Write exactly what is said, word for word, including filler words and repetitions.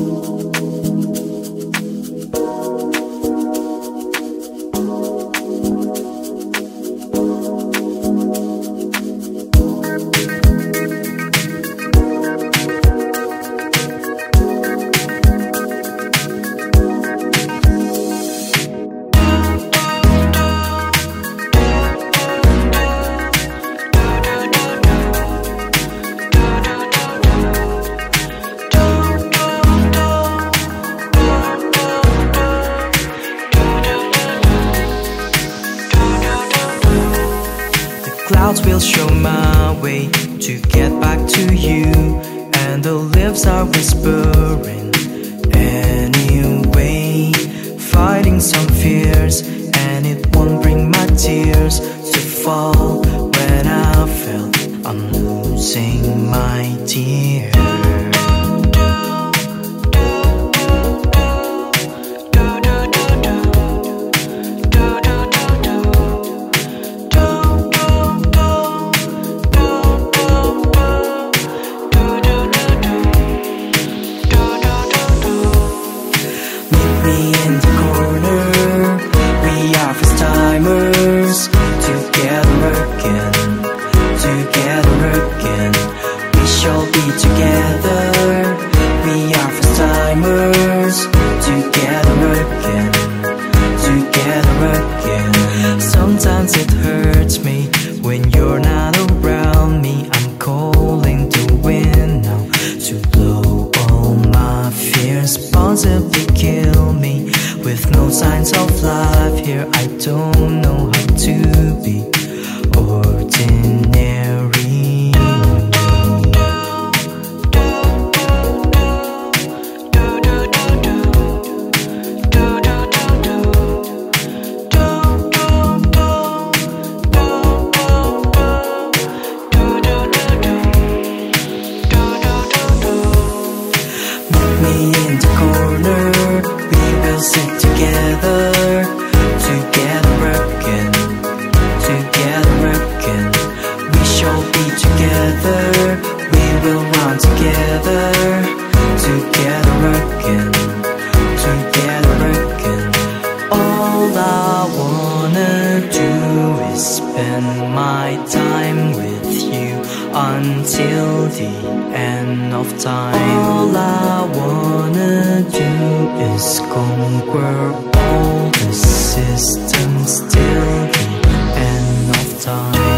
Clouds will show my way to get back to you, and the leaves are whispering anyway, fighting some fears, and it won't bring my tears to fall when I felt I'm losing my dear. Sometimes it hurts me when you're not around me. I'm calling the wind now to blow all my fears, possibly kill me. With no signs of life here, I don't know how to be ordinary. In the corner, we will sit together, together again, together again. We shall be together, we will run together, together again, together again. All I wanna do is spend my time with you until the end of time. All I wanna do is conquer all the systems till the end of time.